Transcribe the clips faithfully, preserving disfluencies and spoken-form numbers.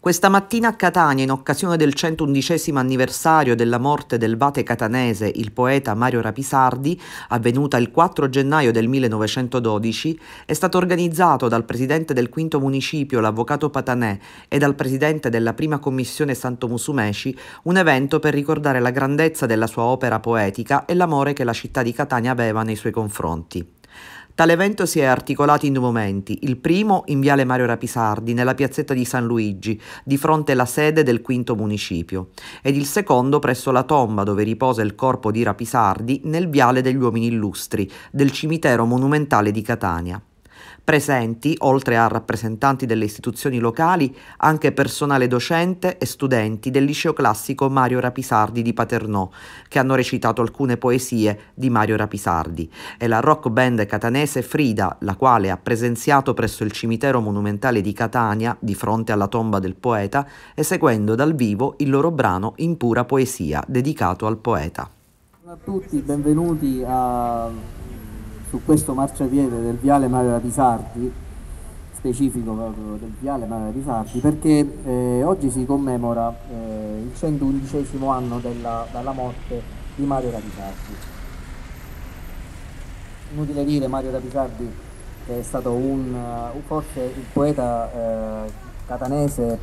Questa mattina a Catania, in occasione del centoundicesimo anniversario della morte del vate catanese, il poeta Mario Rapisardi, avvenuta il quattro gennaio del millenovecentododici, è stato organizzato dal presidente del quinto municipio, l'avvocato Patanè, e dal presidente della prima commissione Santo Musumeci un evento per ricordare la grandezza della sua opera poetica e l'amore che la città di Catania aveva nei suoi confronti. Tale evento si è articolato in due momenti, il primo in Viale Mario Rapisardi, nella piazzetta di San Luigi, di fronte alla sede del quinto municipio, ed il secondo presso la tomba dove riposa il corpo di Rapisardi, nel Viale degli Uomini Illustri, del cimitero monumentale di Catania. Presenti, oltre a rappresentanti delle istituzioni locali, anche personale docente e studenti del liceo classico Mario Rapisardi di Paternò, che hanno recitato alcune poesie di Mario Rapisardi, e la rock band catanese Frida, la quale ha presenziato presso il cimitero monumentale di Catania, di fronte alla tomba del poeta, eseguendo dal vivo il loro brano In pura poesia, dedicato al poeta. Buongiorno a tutti, benvenuti a... su questo marciapiede del Viale Mario Rapisardi, specifico proprio del Viale Mario Rapisardi, perché eh, oggi si commemora eh, il centoundicesimo anno della, dalla morte di Mario Rapisardi. Inutile dire, Mario Rapisardi che è stato un, uh, forse il poeta eh, catanese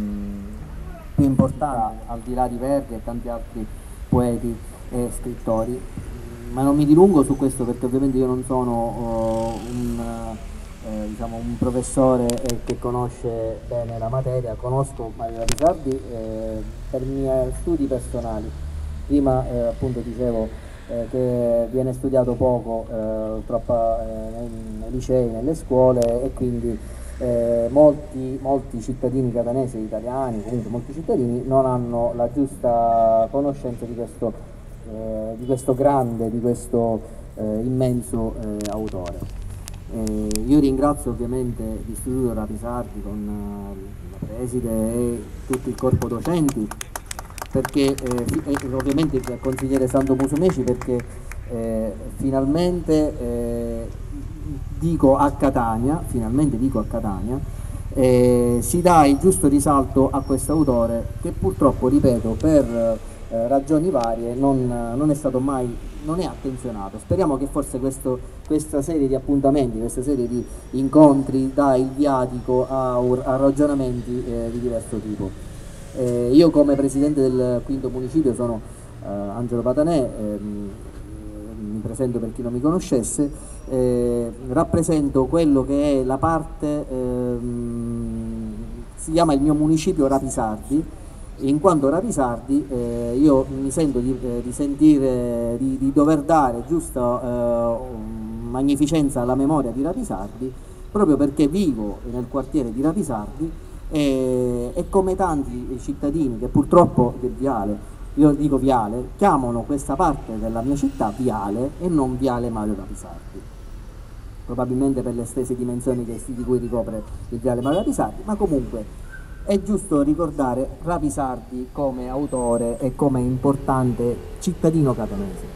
mh, più importante, al di là di Verdi e tanti altri poeti e scrittori. Ma non mi dilungo su questo perché ovviamente io non sono uh, un, uh, diciamo un professore eh, che conosce bene la materia, conosco Mario Rapisardi eh, per i miei studi personali. Prima eh, appunto dicevo eh, che viene studiato poco eh, purtroppo eh, nei, nei licei, nelle scuole, e quindi eh, molti, molti cittadini catanesi, italiani, comunque molti cittadini non hanno la giusta conoscenza di questo Eh, di questo grande, di questo eh, immenso eh, autore. Eh, io ringrazio ovviamente l'Istituto Rapisardi con eh, la preside e tutto il corpo docenti, perché eh, e ovviamente il consigliere Santo Musumeci, perché eh, finalmente eh, dico a Catania, finalmente dico a Catania, eh, si dà il giusto risalto a questo autore che purtroppo, ripeto, per Eh, ragioni varie non, non è stato mai, non è attenzionato. Speriamo che forse questo, questa serie di appuntamenti, questa serie di incontri dà il viatico a, a ragionamenti eh, di diverso tipo. Eh, io come presidente del quinto municipio sono eh, Angelo Patanè, ehm, mi presento per chi non mi conoscesse, eh, rappresento quello che è la parte, ehm, si chiama il mio municipio Rapisardi. In quanto Rapisardi eh, io mi sento di, eh, di sentire di, di dover dare giusta eh, magnificenza alla memoria di Rapisardi, proprio perché vivo nel quartiere di Rapisardi e, e come tanti cittadini che purtroppo del Viale, io dico Viale, chiamano questa parte della mia città Viale e non Viale Mario Rapisardi, probabilmente per le stesse dimensioni che, di cui ricopre il Viale Mario Rapisardi, ma comunque è giusto ricordare Rapisardi come autore e come importante cittadino catanese.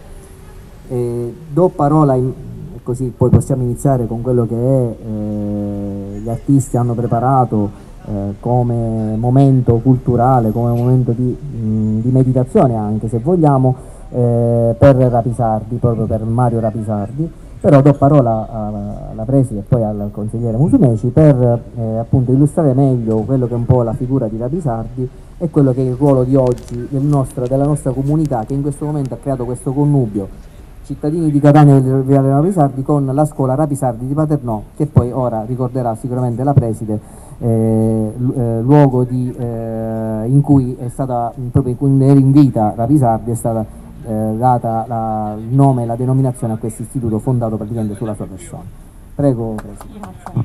Eh, do parola, in, così poi possiamo iniziare con quello che è, eh, gli artisti hanno preparato eh, come momento culturale, come momento di, mh, di meditazione anche, se vogliamo, eh, per Rapisardi, proprio per Mario Rapisardi. Però do parola alla preside e poi al consigliere Musumeci per eh, appunto illustrare meglio quello che è un po' la figura di Rapisardi e quello che è il ruolo di oggi del nostro, della nostra comunità, che in questo momento ha creato questo connubio cittadini di Catania e del Viale Rapisardi con la scuola Rapisardi di Paternò, che poi ora ricorderà sicuramente la preside, eh, eh, luogo di, eh, in cui è stata, proprio in cui era in vita Rapisardi, è stata Eh, data la, il nome e la denominazione a questo istituto fondato praticamente sulla sua persona. Prego, Presidente.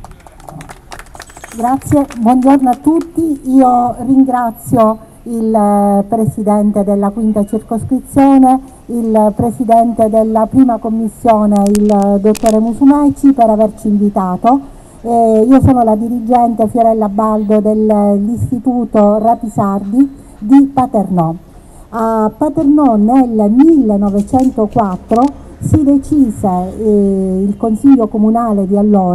Grazie. Grazie, buongiorno a tutti. Io ringrazio il eh, Presidente della quinta circoscrizione, il Presidente della prima commissione, il eh, Dottore Musumeci, per averci invitato. Eh, io sono la dirigente Fiorella Baldo dell'Istituto Rapisardi di Paternò. A Paternò nel millenovecentoquattro si decise, eh, il Consiglio Comunale di allora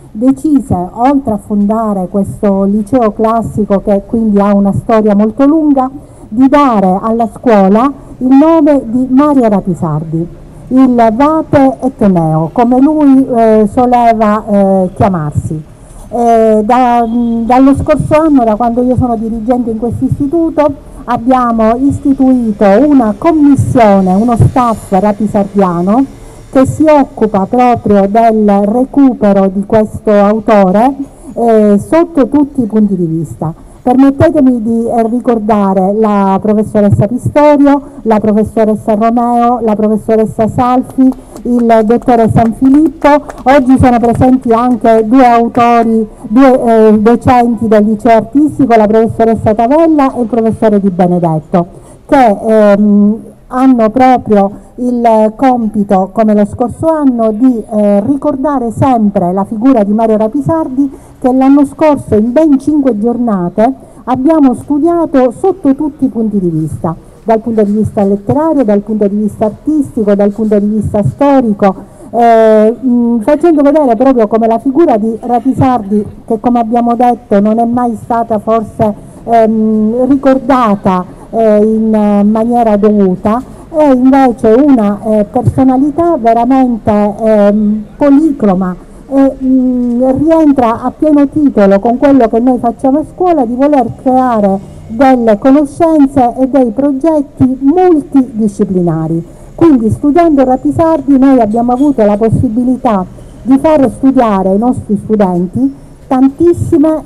decise, oltre a fondare questo liceo classico che quindi ha una storia molto lunga, di dare alla scuola il nome di Mario Rapisardi, il Vate Etneo, come lui eh, soleva eh, chiamarsi. Eh, da, dallo scorso anno, da quando io sono dirigente in questo istituto, abbiamo istituito una commissione, uno staff rapisardiano che si occupa proprio del recupero di questo autore eh, sotto tutti i punti di vista. Permettetemi di eh, ricordare la professoressa Pistorio, la professoressa Romeo, la professoressa Salfi, il dottore Sanfilippo. Oggi sono presenti anche due autori, due eh, docenti del liceo artistico, la professoressa Tavella e il professore Di Benedetto, che ehm, hanno proprio il compito, come lo scorso anno, di eh, ricordare sempre la figura di Mario Rapisardi, che l'anno scorso in ben cinque giornate abbiamo studiato sotto tutti i punti di vista, dal punto di vista letterario, dal punto di vista artistico, dal punto di vista storico, eh, mh, facendo vedere proprio come la figura di Rapisardi, che come abbiamo detto non è mai stata forse ehm, ricordata eh, in eh, maniera dovuta, è invece una eh, personalità veramente ehm, policroma e mh, rientra a pieno titolo con quello che noi facciamo a scuola, di voler creare delle conoscenze e dei progetti multidisciplinari. Quindi, studiando Rapisardi, noi abbiamo avuto la possibilità di fare studiare ai nostri studenti tantissime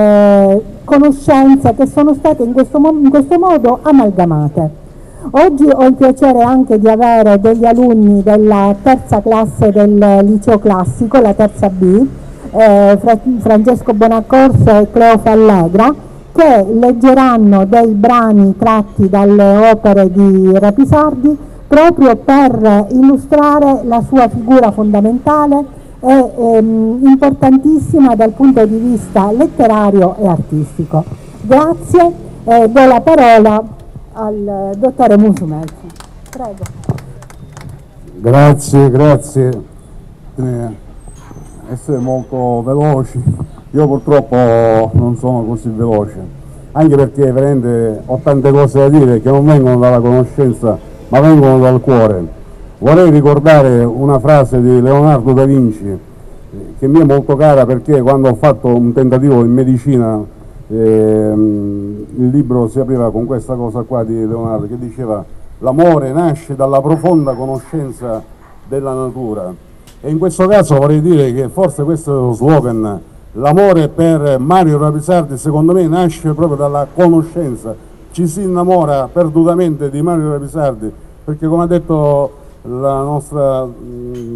eh, conoscenze che sono state in questo, in questo modo amalgamate. Oggi ho il piacere anche di avere degli alunni della terza classe del liceo classico, la terza B, eh, Fra Francesco Bonaccorso e Cleo Fallegra, che leggeranno dei brani tratti dalle opere di Rapisardi proprio per illustrare la sua figura fondamentale e ehm, importantissima dal punto di vista letterario e artistico. Grazie, eh, do la parola al dottore Musumeci. Prego. Grazie, grazie. Eh, essere molto veloci. Io purtroppo non sono così veloce, anche perché veramente ho tante cose da dire che non vengono dalla conoscenza ma vengono dal cuore. Vorrei ricordare una frase di Leonardo da Vinci eh, che mi è molto cara, perché quando ho fatto un tentativo in medicina, Eh, il libro si apriva con questa cosa qua di Leonardo, che diceva: l'amore nasce dalla profonda conoscenza della natura. E in questo caso vorrei dire che forse questo è lo slogan. L'amore per Mario Rapisardi secondo me nasce proprio dalla conoscenza. Ci si innamora perdutamente di Mario Rapisardi perché, come ha detto la nostra mh,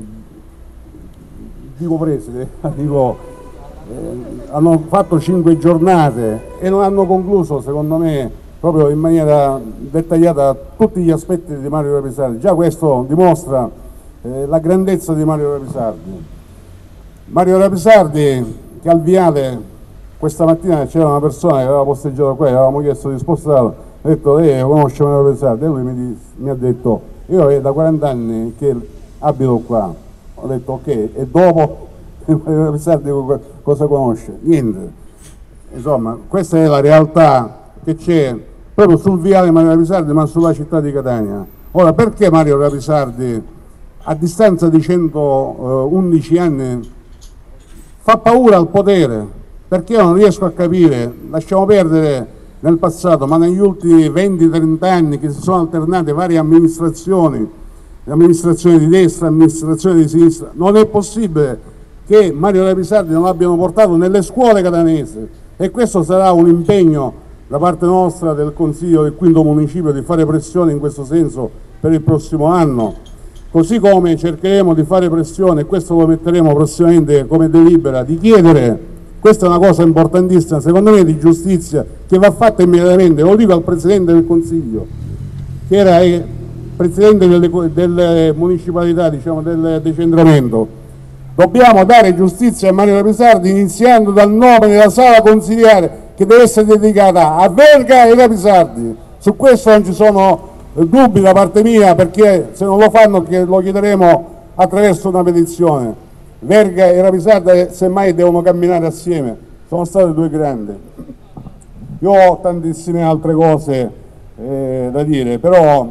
dico preside, dico Eh, hanno fatto cinque giornate e non hanno concluso, secondo me, proprio in maniera dettagliata tutti gli aspetti di Mario Rapisardi. Già questo dimostra eh, la grandezza di Mario Rapisardi. Mario Rapisardi, che al viale questa mattina c'era una persona che aveva posteggiato qua, avevamo chiesto di spostarlo, ha detto: lei conosce Mario Rapisardi? E lui mi, mi ha detto: io è da quaranta anni che abito qua. Ho detto: ok, e dopo? Mario Rapisardi cosa conosce? Niente. Insomma, questa è la realtà che c'è proprio sul viale Mario Rapisardi, ma sulla città di Catania. Ora, perché Mario Rapisardi, a distanza di centoundici anni, fa paura al potere? Perché io non riesco a capire, lasciamo perdere nel passato, ma negli ultimi venti trenta anni che si sono alternate varie amministrazioni, amministrazioni di destra, amministrazioni di sinistra, non è possibile che Mario Rapisardi non l'abbiano portato nelle scuole catanesi, e questo sarà un impegno da parte nostra del Consiglio del quinto municipio di fare pressione in questo senso per il prossimo anno, così come cercheremo di fare pressione, e questo lo metteremo prossimamente come delibera, di chiedere, questa è una cosa importantissima secondo me, di giustizia che va fatta immediatamente. Lo dico al Presidente del Consiglio, che era il Presidente delle, delle municipalità, diciamo del decentramento: dobbiamo dare giustizia a Mario Rapisardi, iniziando dal nome della sala consiliare che deve essere dedicata a Verga e Rapisardi. Su questo non ci sono dubbi da parte mia, perché se non lo fanno che lo chiederemo attraverso una petizione. Verga e Rapisardi semmai devono camminare assieme, sono state due grandi. Io ho tantissime altre cose eh, da dire, però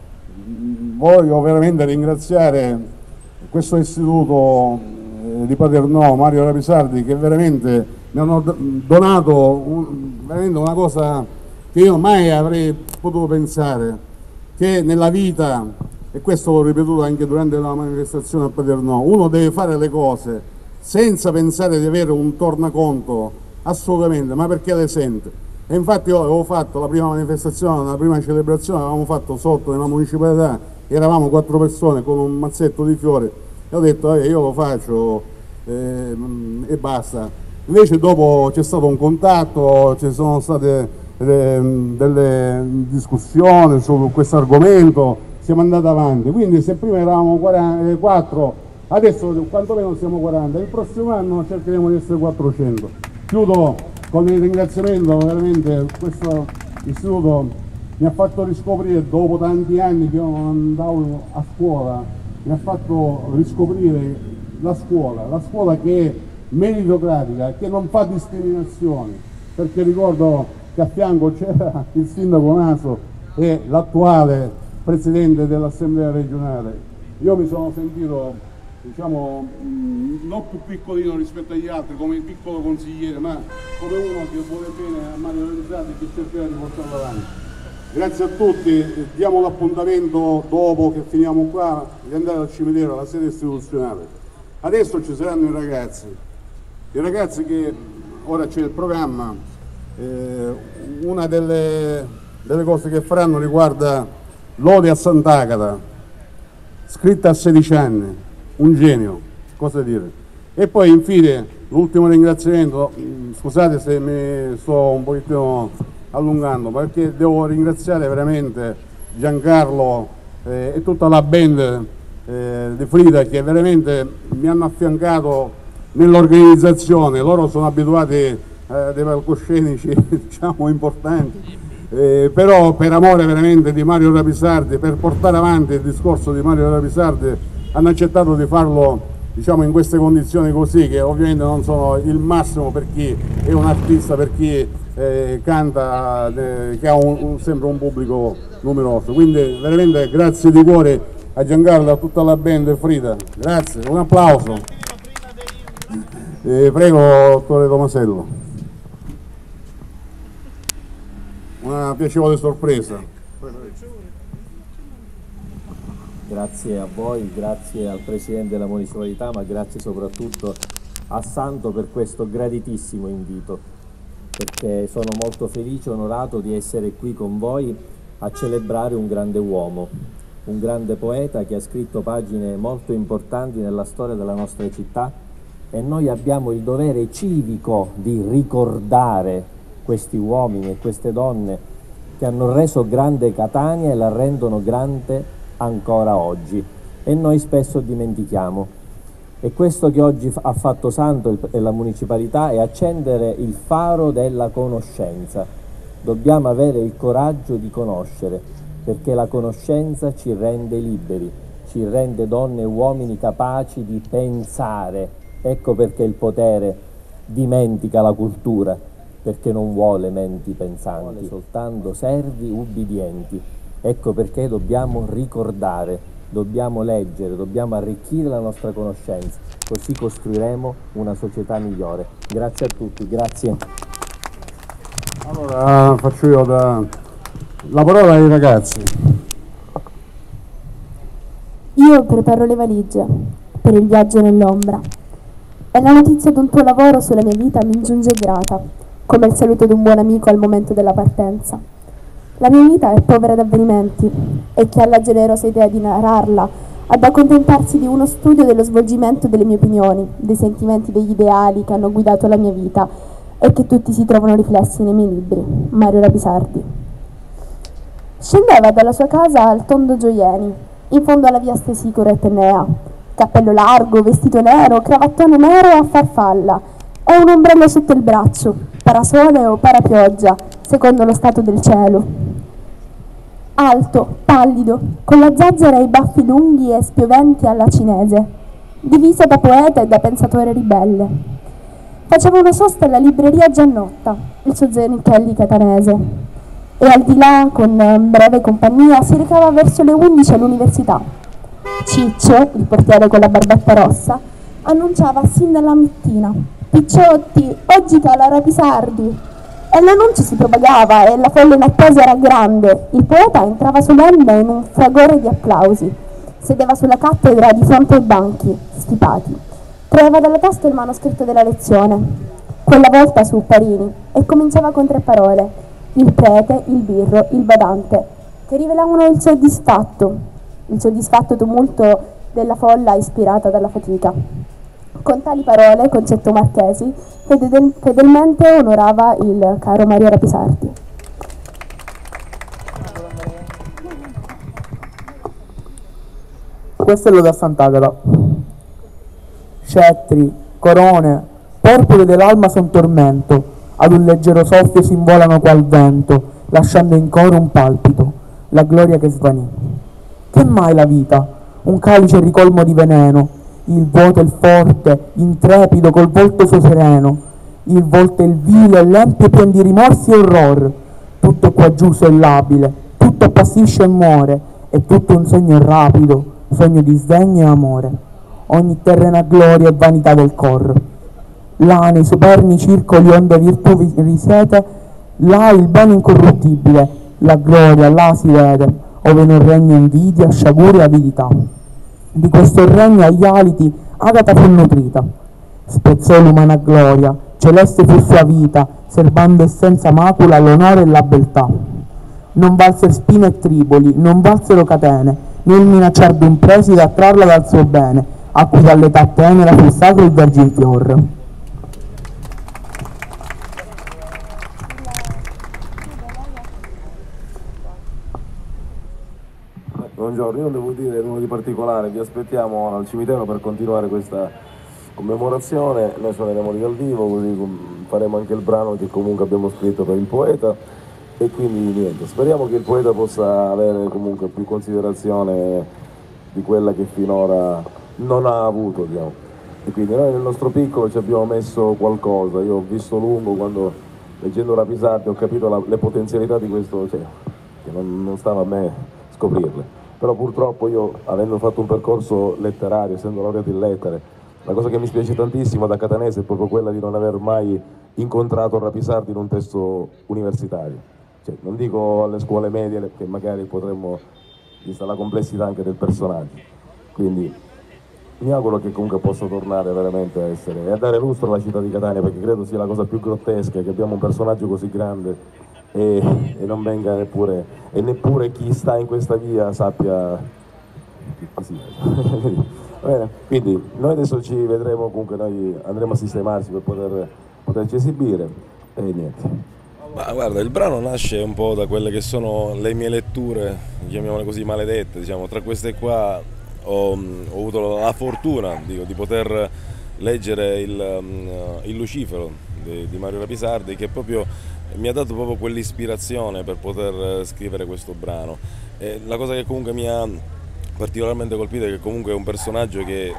voglio veramente ringraziare questo istituto eh, di Paternò, Mario Rapisardi, che veramente mi hanno donato un, veramente una cosa che io mai avrei potuto pensare, che nella vita, e questo l'ho ripetuto anche durante la manifestazione a Paternò, uno deve fare le cose senza pensare di avere un tornaconto, assolutamente, ma perché le sente. E infatti io avevo fatto la prima manifestazione, la prima celebrazione, l'avevamo fatto sotto nella municipalità, eravamo quattro persone con un mazzetto di fiori, e ho detto eh, io lo faccio eh, e basta. Invece dopo c'è stato un contatto, ci sono state eh, delle discussioni su questo argomento, siamo andati avanti, quindi se prima eravamo quattro, adesso quantomeno siamo quaranta, il prossimo anno cercheremo di essere quattrocento. Chiudo con il ringraziamento, veramente questo istituto mi ha fatto riscoprire, dopo tanti anni che io non andavo a scuola, mi ha fatto riscoprire la scuola, la scuola che è meritocratica, che non fa discriminazioni, perché ricordo che a fianco c'era il sindaco Naso e l'attuale presidente dell'assemblea regionale. Io mi sono sentito, diciamo, non più piccolino rispetto agli altri, come il piccolo consigliere, ma come uno che vuole bene a Mario Rapisardi e che cercherà di portarlo avanti. Grazie a tutti, diamo l'appuntamento dopo che finiamo qua di andare al cimitero, alla sede istituzionale. Adesso ci saranno i ragazzi, i ragazzi che ora c'è il programma, eh, una delle, delle cose che faranno riguarda l'ode a Sant'Agata, scritta a sedici anni. Un genio, cosa dire. E poi infine l'ultimo ringraziamento, scusate se mi sto un pochettino allungando, perché devo ringraziare veramente Giancarlo eh, e tutta la band eh, di Frida, che veramente mi hanno affiancato nell'organizzazione. Loro sono abituati eh, a dei palcoscenici diciamo importanti, eh, però per amore veramente di Mario Rapisardi, per portare avanti il discorso di Mario Rapisardi, hanno accettato di farlo, diciamo, in queste condizioni così, che ovviamente non sono il massimo per chi è un artista, per chi eh, canta, eh, che ha un, un, sempre un pubblico numeroso. Quindi veramente grazie di cuore a Giancarlo e a tutta la band e Frida. Grazie, un applauso. Eh, prego, dottore Tomasello. Una piacevole sorpresa. Grazie a voi, grazie al Presidente della Municipalità, ma grazie soprattutto a Santo per questo graditissimo invito, perché sono molto felice e onorato di essere qui con voi a celebrare un grande uomo, un grande poeta che ha scritto pagine molto importanti nella storia della nostra città, e noi abbiamo il dovere civico di ricordare questi uomini e queste donne che hanno reso grande Catania e la rendono grande ancora oggi, e noi spesso dimentichiamo. E questo che oggi ha fatto Santo e la municipalità è accendere il faro della conoscenza. Dobbiamo avere il coraggio di conoscere, perché la conoscenza ci rende liberi, ci rende donne e uomini capaci di pensare. Ecco perché il potere dimentica la cultura, perché non vuole menti pensanti, vuole soltanto servi ubbidienti. Ecco perché dobbiamo ricordare, dobbiamo leggere, dobbiamo arricchire la nostra conoscenza, così costruiremo una società migliore. Grazie a tutti, grazie. Allora faccio io da... la parola ai ragazzi. Io preparo le valigie per il viaggio nell'ombra, e la notizia di un tuo lavoro sulla mia vita mi giunge grata, come il saluto di un buon amico al momento della partenza. La mia vita è povera d'avvenimenti, e chi ha la generosa idea di narrarla ha da accontentarsi di uno studio dello svolgimento delle mie opinioni, dei sentimenti, degli ideali che hanno guidato la mia vita e che tutti si trovano riflessi nei miei libri. Mario Rapisardi. Scendeva dalla sua casa al Tondo Gioieni, in fondo alla via Stesicoro e Tenea, cappello largo, vestito nero, cravattone nero a farfalla e un ombrello sotto il braccio, parasole o parapioggia, secondo lo stato del cielo. Alto, pallido, con la zazzera e i baffi lunghi e spioventi alla cinese, divisa da poeta e da pensatore ribelle. Faceva una sosta alla libreria Giannotta, il suo Zanichelli catanese, e al di là, con breve compagnia, si recava verso le undici all'università. Ciccio, il portiere con la barbetta rossa, annunciava sin dalla mattina: «Picciotti, oggi cala Rapisardi!» E l'annuncio si propagava e la folla in attesa era grande. Il poeta entrava solenne in un fragore di applausi. Sedeva sulla cattedra di fronte ai banchi, stipati. Traeva dalla tasca il manoscritto della lezione, quella volta su Parini, e cominciava con tre parole: il prete, il birro, il badante, che rivelavano il soddisfatto, il soddisfatto tumulto della folla ispirata dalla fatica. Con tali parole, Concetto Marchesi fedel- fedelmente onorava il caro Mario Rapisardi. Questo è lo da Sant'Agata. Scettri, corone, porpore dell'alma son tormento, ad un leggero soffio si involano qual vento, lasciando in coro un palpito, la gloria che svanì. Che mai la vita? Un calice ricolmo di veneno, il vuoto e il forte, intrepido col volto suo sereno, il volto e il vile, l'empio pien di rimorsi e orror, tutto qua giù labile, tutto appassisce e muore, e tutto un sogno rapido, sogno di sdegno e amore, ogni terrena gloria e vanità del cor. Là nei superni circoli onde virtù risiede, là il bene incorruttibile, la gloria là si vede, ove non regna invidia, sciagura e avidità. Di questo regno agli aliti Agata fu nutrita, spezzò l'umana gloria, celeste fu sua vita, serbando e senza macula l'onore e la beltà. Non valser spine e triboli, non valsero catene, né il minacciar d'un preside a trarla dal suo bene, a cui dall'età tenera fu sacro il vergin fior. Buongiorno, io non devo dire nulla di particolare, vi aspettiamo al cimitero per continuare questa commemorazione, noi suoneremo lì dal vivo, così faremo anche il brano che comunque abbiamo scritto per il poeta e quindi niente, speriamo che il poeta possa avere comunque più considerazione di quella che finora non ha avuto, diciamo. E quindi noi nel nostro piccolo ci abbiamo messo qualcosa, io ho visto lungo quando leggendo Rapisardi ho capito la, le potenzialità di questo, cioè, che non, non stava a me scoprirle. Però purtroppo io, avendo fatto un percorso letterario, essendo laureato in lettere, la cosa che mi spiace tantissimo da catanese è proprio quella di non aver mai incontrato Rapisardi in un testo universitario. Cioè, non dico alle scuole medie, che magari potremmo, vista la complessità anche del personaggio. Quindi mi auguro che comunque possa tornare veramente a essere, e a dare lustro alla città di Catania, perché credo sia la cosa più grottesca, che abbiamo un personaggio così grande e, e non venga neppure, e neppure chi sta in questa via sappia chi sia. Bene, quindi noi adesso ci vedremo, comunque noi andremo a sistemarci per poter, poterci esibire e niente. Ma guarda, il brano nasce un po' da quelle che sono le mie letture, chiamiamole così, maledette, diciamo. Tra queste qua ho, ho avuto la fortuna dico, di poter leggere il, il Lucifero di, di Mario Rapisardi, che proprio mi ha dato proprio quell'ispirazione per poter scrivere questo brano. E la cosa che comunque mi ha particolarmente colpito è che comunque è un personaggio che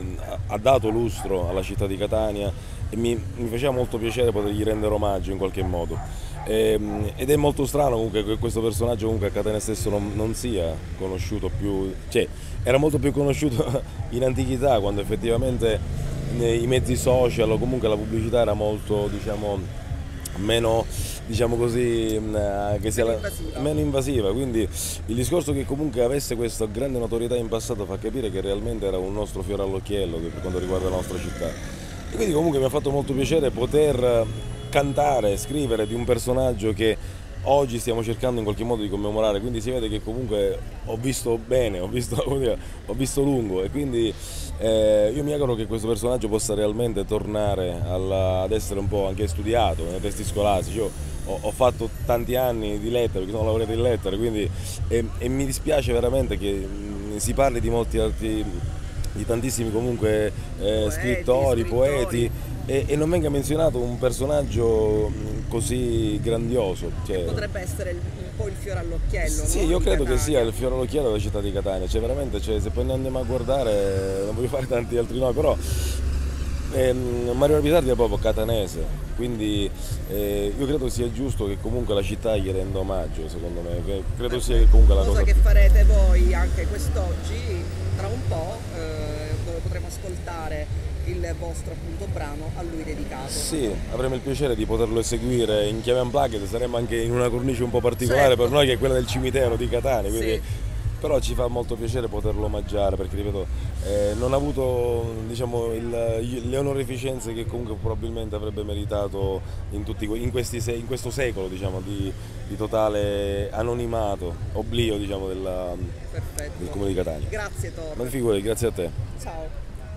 ha dato lustro alla città di Catania e mi, mi faceva molto piacere potergli rendere omaggio in qualche modo. E, ed è molto strano comunque che questo personaggio comunque a Catania stesso non, non sia conosciuto più, cioè era molto più conosciuto in antichità, quando effettivamente nei mezzi social o comunque la pubblicità era molto, diciamo, meno, diciamo così, che sia la, meno invasiva, quindi il discorso che comunque avesse questa grande notorietà in passato fa capire che realmente era un nostro fiore all'occhiello per quanto riguarda la nostra città. E quindi comunque mi ha fatto molto piacere poter cantare, scrivere di un personaggio che oggi stiamo cercando in qualche modo di commemorare, quindi si vede che comunque ho visto bene, ho visto, ho visto lungo, e quindi eh, io mi auguro che questo personaggio possa realmente tornare alla, ad essere un po' anche studiato nei testi scolastici. Io ho, ho fatto tanti anni di lettere, perché sono laureato in lettere, quindi e, e mi dispiace veramente che mh, si parli di molti altri, di tantissimi comunque eh, scrittori, poeti, e, e non venga menzionato un personaggio così grandioso. Cioè, potrebbe essere il, un po' il fiore all'occhiello, sì, no? io credo Catania. che sia il fiore all'occhiello della città di Catania, cioè veramente, cioè, se poi ne andiamo a guardare, non voglio fare tanti altri nomi, però ehm, Mario Rapisardi è proprio catanese, quindi eh, io credo sia giusto che comunque la città gli renda omaggio, secondo me, che credo sia che comunque la cosa... Cosa che farete voi anche quest'oggi, tra un po', eh, dove potremo ascoltare il vostro appunto brano a lui dedicato. Sì, avremo il piacere di poterlo eseguire in chiave unplugged, saremo anche in una cornice un po' particolare, certo, per noi, che è quella del cimitero di Catania, quindi, sì, però ci fa molto piacere poterlo omaggiare, perché ripeto, eh, non ha avuto, diciamo, il, le onorificenze che comunque probabilmente avrebbe meritato in, tutti, in, questi, in questo secolo, diciamo, di, di totale anonimato, oblio, diciamo, della, del comune di Catania. Grazie Tor. Ma figurati, grazie a te. Ciao.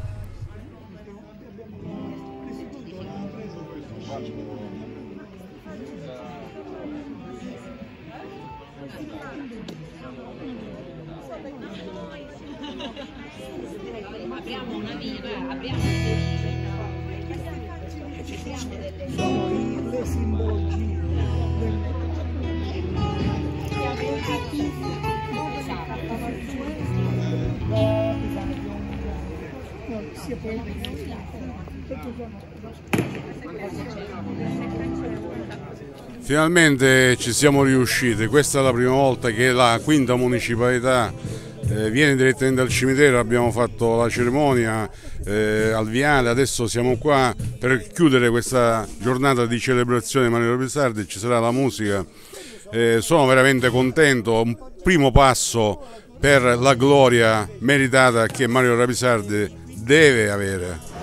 Abbiamo una vita, abbiamo sono le simbologie Finalmente ci siamo riusciti, questa è la prima volta che la quinta municipalità eh, viene direttamente al cimitero, abbiamo fatto la cerimonia eh, al viale, adesso siamo qua per chiudere questa giornata di celebrazione di Mario Rapisardi, ci sarà la musica, eh, sono veramente contento, un primo passo per la gloria meritata che Mario Rapisardi deve avere.